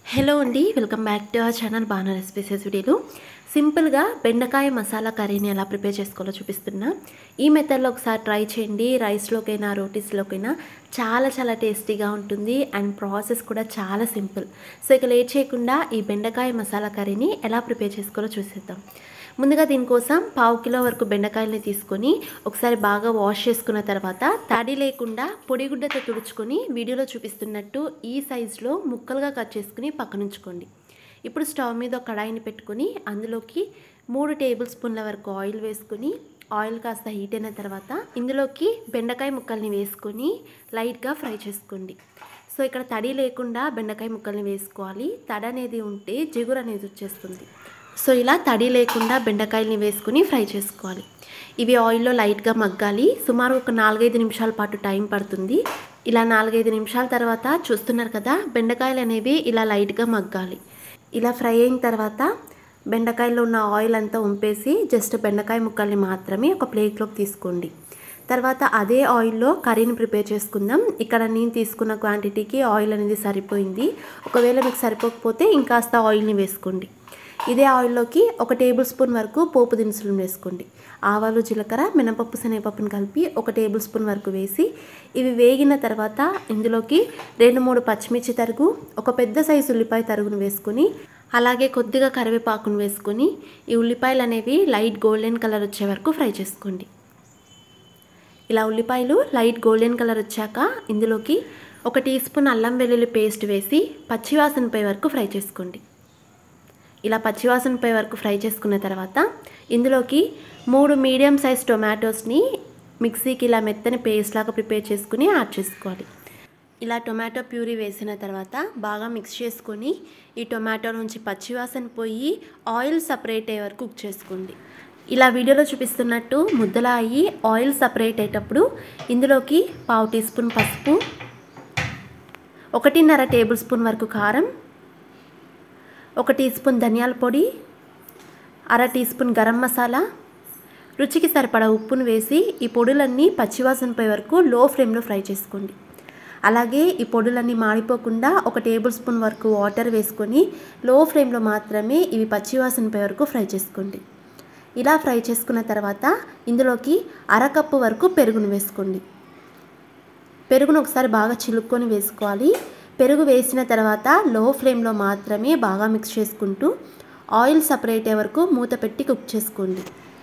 Hello అండి, welcome back to our channel బానా recipes వీడియోలో సింపుల్గా బెండకాయ మసాలా కర్రీని ఎలా ప్రిపేర్ చేసుకోవాలో చూపిస్తున్నా. ఈ మెథడ్లో ఒకసారి ట్రై చేయండి. రైస్లోకైనా రోటీస్లోకైనా చాలా టేస్టీగా ఉంటుంది అండ్ ప్రాసెస్ కూడా చాలా సింపుల్. సో ఇక లేట్ చేయకుండా ఈ బెండకాయ మసాలా కర్రీని ఎలా ప్రిపేర్ చేసుకోవాలో చూసేద్దాం. ముందుగా దీనికోసం 1/2 కిలో వరకు బెండకాయలని తీసుకొని ఒకసారి బాగా వాష్ చేసుకున్న తర్వాత తడి లేకుండా పొడిగుడ్డతో తుడుచుకొని వీడియోలో చూపిస్తున్నట్టు ఈ సైజులో ముక్కలుగా కట్ చేసుకుని పక్కనుంచుకోండి. ఇప్పుడు స్టవ్ మీద ఒక కడాయిని పెట్టుకొని అందులోకి 3 టేబుల్ స్పూన్ల వరకు ఆయిల్ వేసుకొని ఆయిల్ కాస్త హీట్ అయిన తర్వాత ఇందులోకి బెండకాయ ముక్కల్ని వేసుకొని లైట్గా ఫ్రై చేసుకోండి. సో ఇక్కడ తడి లేకుండా బెండకాయ ముక్కల్ని వేసుకోవాలి. తడి అనేది ఉంటే జిగురు అనేది వచ్చేస్తుంది. సో ఇలా తడి లేకుండా బెండకాయల్ని వేసుకుని ఫ్రై చేసుకోవాలి. ఇవి ఆయిల్లో లైట్గా మగ్గాలి. సుమారు ఒక 4-5 నిమిషాల పాటు టైం పడుతుంది. ఇలా 4-5 నిమిషాల తర్వాత చూస్తున్నారు కదా, బెండకాయలు అనేవి ఇలా లైట్గా మగ్గాలి. ఇలా ఫ్రై అయిన తర్వాత బెండకాయలో ఉన్న ఆయిల్ అంతా ఉంపేసి జస్ట్ బెండకాయ ముక్కల్ని మాత్రమే ఒక ప్లేట్లోకి తీసుకోండి. తర్వాత అదే ఆయిల్లో కర్రీని ప్రిపేర్ చేసుకుందాం. ఇక్కడ నేను తీసుకున్న క్వాంటిటీకి ఆయిల్ అనేది సరిపోయింది. ఒకవేళ మీకు సరిపోకపోతే ఇంకాస్త ఆయిల్ని వేసుకోండి. ఇదే ఆయిల్లోకి 1 టేబుల్ స్పూన్ వరకు పోపు దినుసులు వేసుకోండి. ఆవాలు, జీలకర్ర, మినపప్పు, శనగపప్పును కలిపి 1 టేబుల్ స్పూన్ వరకు వేసి ఇవి వేగిన తర్వాత ఇందులోకి 2-3 పచ్చిమిర్చి తరుగు, ఒక పెద్ద సైజు ఉల్లిపాయ తరుగును వేసుకొని అలాగే కొద్దిగా కరివేపాకును వేసుకొని ఈ ఉల్లిపాయలు అనేవి లైట్ గోల్డెన్ కలర్ వచ్చే వరకు ఫ్రై చేసుకోండి. ఇలా ఉల్లిపాయలు లైట్ గోల్డెన్ కలర్ వచ్చాక ఇందులోకి 1 టీ స్పూన్ అల్లం వెల్లుల్లి పేస్ట్ వేసి పచ్చివాసనపై వరకు ఫ్రై చేసుకోండి. ఇలా పచ్చివాసనపై వరకు ఫ్రై చేసుకున్న తర్వాత ఇందులోకి 3 మీడియం సైజ్ టొమాటోస్ని మిక్సీకి ఇలా మెత్తని పేస్ట్ లాగా ప్రిపేర్ చేసుకుని యాడ్ చేసుకోవాలి. ఇలా టొమాటో ప్యూరీ వేసిన తర్వాత బాగా మిక్స్ చేసుకొని ఈ టొమాటో నుంచి పచ్చివాసన పోయి ఆయిల్ సపరేట్ అయ్యే వరకు కుక్ చేసుకోండి. ఇలా వీడియోలో చూపిస్తున్నట్టు ముద్దలా అయ్యి ఆయిల్ సపరేట్ అయ్యేటప్పుడు ఇందులోకి 1/2 టీ స్పూన్ పసుపు, 1.5 టేబుల్ స్పూన్ వరకు కారం, 1 టీ స్పూన్ ధనియాల పొడి, 1/2 టీ స్పూన్ గరం మసాలా, రుచికి సరిపడా ఉప్పును వేసి ఈ పొడులన్నీ పచ్చివాసనపై వరకు లో ఫ్లేమ్లో ఫ్రై చేసుకోండి. అలాగే ఈ పొడులన్నీ మాడిపోకుండా 1 టేబుల్ స్పూన్ వరకు వాటర్ వేసుకొని లో ఫ్లేమ్లో మాత్రమే ఇవి పచ్చివాసనపై వరకు ఫ్రై చేసుకోండి. ఇలా ఫ్రై చేసుకున్న తర్వాత ఇందులోకి 1/2 కప్పు వరకు పెరుగును వేసుకోండి. పెరుగును ఒకసారి బాగా చిలుక్కొని వేసుకోవాలి. పెరుగు వేసిన తర్వాత లో ఫ్లేమ్లో మాత్రమే బాగా మిక్స్ చేసుకుంటూ ఆయిల్ సపరేట్ అయ్యే వరకు మూత పెట్టి కుక్ చేసుకోండి.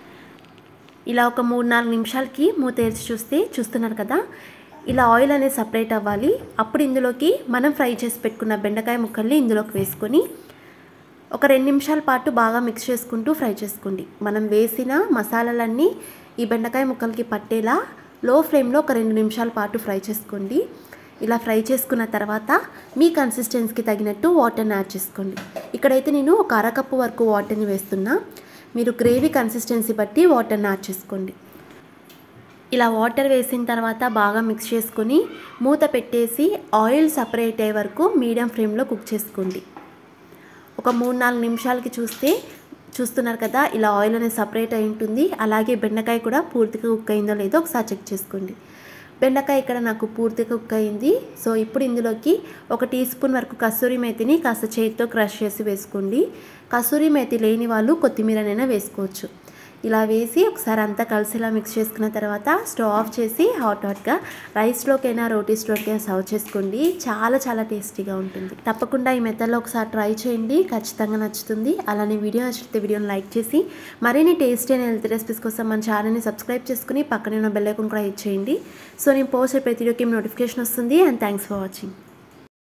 ఇలా ఒక 3-4 నిమిషాలకి మూత తెరిచి చూస్తున్నారు కదా, ఇలా ఆయిల్ అనేది సపరేట్ అవ్వాలి. అప్పుడు ఇందులోకి మనం ఫ్రై చేసి పెట్టుకున్న బెండకాయ ముక్కల్ని ఇందులోకి వేసుకొని ఒక 2 నిమిషాల పాటు బాగా మిక్స్ చేసుకుంటూ ఫ్రై చేసుకోండి. మనం వేసిన మసాలాలన్నీ ఈ బెండకాయ ముక్కలకి పట్టేలా లో ఫ్లేమ్లో ఒక 2 నిమిషాల పాటు ఫ్రై చేసుకోండి. ఇలా ఫ్రై చేసుకున్న తర్వాత మీ కన్సిస్టెన్సీకి తగినట్టు వాటర్ని యాడ్ చేసుకోండి. ఇక్కడైతే నేను ఒక 1/2 కప్పు వరకు వాటర్ని వేస్తున్నా. మీరు గ్రేవీ కన్సిస్టెన్సీ బట్టి వాటర్ని యాడ్ చేసుకోండి. ఇలా వాటర్ వేసిన తర్వాత బాగా మిక్స్ చేసుకొని మూత పెట్టేసి ఆయిల్ సపరేట్ అయ్యే వరకు మీడియం ఫ్లేమ్లో కుక్ చేసుకోండి. ఒక 3-4 నిమిషాలకి చూస్తున్నారు కదా, ఇలా ఆయిల్ అనేది సపరేట్ అయి ఉంటుంది. అలాగే బెండకాయ కూడా పూర్తిగా కుక్ అయిందో లేదో ఒకసారి చెక్ చేసుకోండి. బెండకాయ ఇక్కడ నాకు పూర్తిగా కుక్ అయింది. సో ఇప్పుడు ఇందులోకి 1 టీ స్పూన్ వరకు కసూరి మేతిని కాస్త చేతితో క్రష్ చేసి వేసుకోండి. కసూరి మేతి లేని వాళ్ళు కొత్తిమీరనైనా వేసుకోవచ్చు. ఇలా వేసి ఒకసారి అంతా కలిసిలా మిక్స్ చేసుకున్న తర్వాత స్టవ్ ఆఫ్ చేసి హాట్గా రైస్లోకైనా రోటీస్లోకైనా సర్వ్ చేసుకోండి. చాలా టేస్టీగా ఉంటుంది. తప్పకుండా ఈ మెథడ్లో ఒకసారి ట్రై చేయండి, ఖచ్చితంగా నచ్చుతుంది. అలానే వీడియో నచ్చితే వీడియోని లైక్ చేసి మరిన్ని టేస్టీ అండ్ హెల్తీ రెసిపీస్ కోసం మన ఛానల్ని సబ్స్క్రైబ్ చేసుకుని పక్కనే ఉన్న బెల్ ఐకాన్ కూడా హిట్ చేయండి. సో నేను పోస్ట్ ప్రతి వీడియోకి నోటిఫికేషన్ వస్తుంది. And thanks for watching.